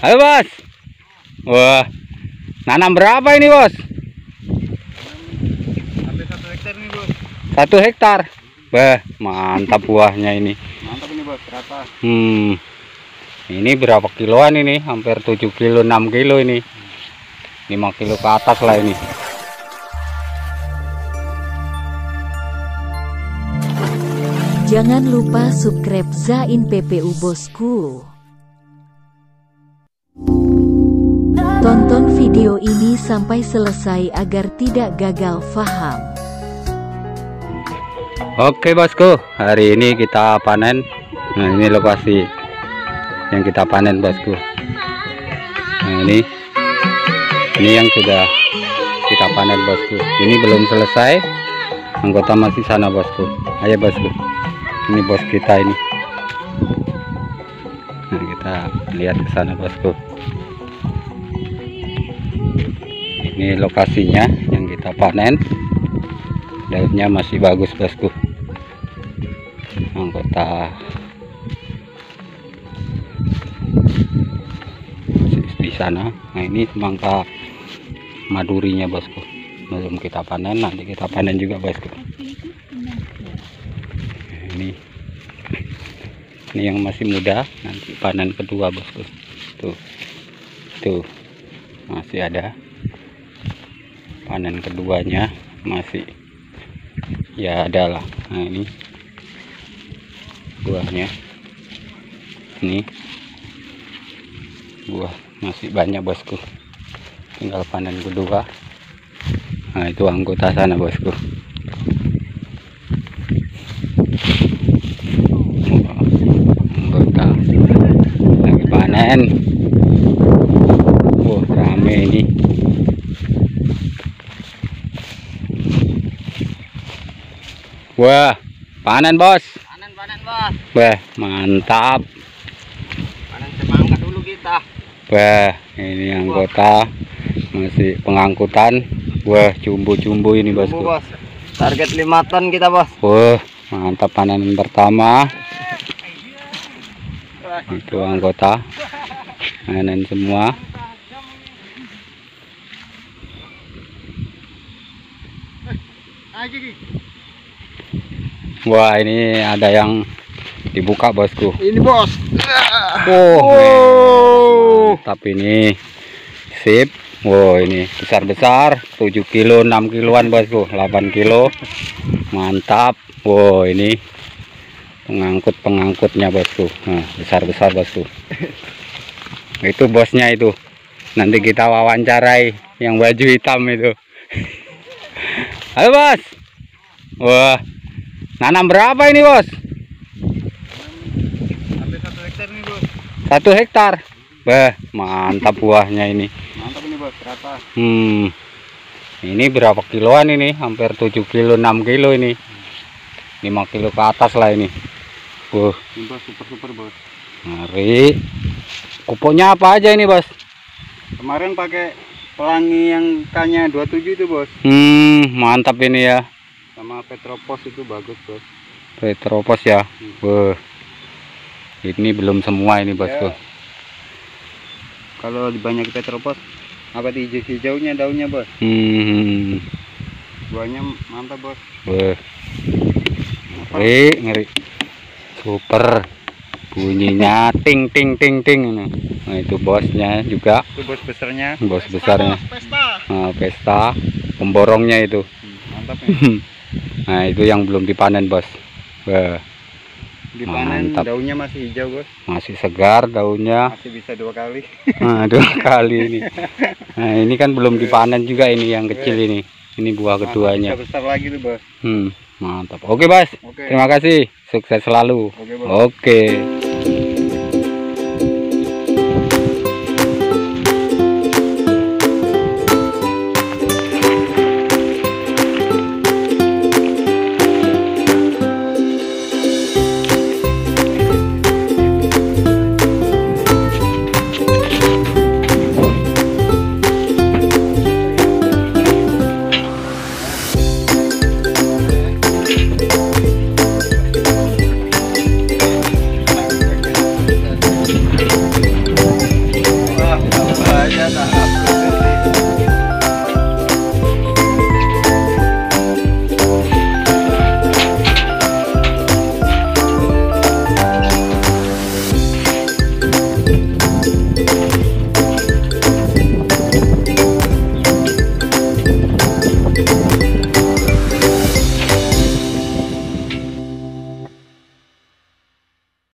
Halo bos. Wah, nanam berapa ini bos? Hampir 1 hektar nih bos. 1 hektar. Wah, mantap buahnya ini. Mantap ini bos. Berapa? Ini berapa kiloan ini? Hampir 7 kilo, 6 kilo ini. 5 kilo ke atas lah ini. Jangan lupa subscribe Zain PPU bosku. Tonton video ini sampai selesai agar tidak gagal paham. Oke bosku, hari ini kita panen. Nah, ini lokasi yang kita panen bosku. Nah, ini yang sudah kita panen bosku. Ini belum selesai, anggota masih sana bosku. Ayo bosku, ini bos kita ini. Nah, kita lihat ke sana bosku. Ini lokasinya yang kita panen. Daunnya masih bagus bosku. Anggota di sana. Nah, ini semangka madurinya bosku. Belum kita panen, nanti kita panen juga bosku. Ini yang masih muda, nanti panen kedua bosku. Tuh masih ada. Panen keduanya masih ya adalah. Nah, ini buahnya, ini buah masih banyak bosku, tinggal panen kedua. Nah, itu anggota sana bosku. Anggota lagi panen. Rame ini. Wah, panen bos. Panen bos. Wah, mantap. Panen semangka dulu kita. Wah, ini anggota masih pengangkutan. Wah, jumbo-jumbo ini bosku. Bos. Target 5 ton kita bos. Wah, mantap panen pertama. Itu anggota panen semua. Wah, ini ada yang dibuka bosku. Ini bos. Mantap ini. Sip. Wow, ini besar-besar, 7 kilo, 6 kiloan bosku, 8 kilo. Mantap. Wow, ini pengangkutnya bosku. Nah, besar-besar bosku. Itu bosnya itu. Nanti kita wawancarai yang baju hitam itu. Halo bos. Wah, nanam berapa ini bos? Hampir 1 hektar nih bos. 1 hektar. Bah, mantap buahnya ini. Mantap ini bos. Berapa? Ini berapa kiloan ini? Hampir 7 kilo, 6 kilo ini. 5 kilo ke atas lah ini. Ini bos super bos. Mari. Pupuknya apa aja ini bos? Kemarin pakai pelangi yang K-nya 27 itu bos. Mantap ini ya. Sama Petropos itu bagus bos. Petropos ya. Wah. Ini belum semua ini bosku. Ya. Kalau banyak Petropos, apa di hijau-hijaunya daunnya bos? Buahnya mantap bos. Wah. Ngeri. Super. Bunyinya ting ting ting ting. Nah, itu bosnya juga. Itu bos besarnya. Bos besarnya. Pesta. Nah, pesta. Pemborongnya itu. Mantap ya. Nah, itu yang belum dipanen bos. Wah. Dipanen mantap. daunnya masih hijau bos. Masih segar daunnya. Masih bisa 2 kali. Nah, 2 kali ini. Nah, ini kan belum dipanen juga ini yang kecil ini. Ini buah keduanya. Bisa besar lagi tuh bos. Mantap. Oke bos. Oke. Terima kasih. Sukses selalu. Oke bos. Oke.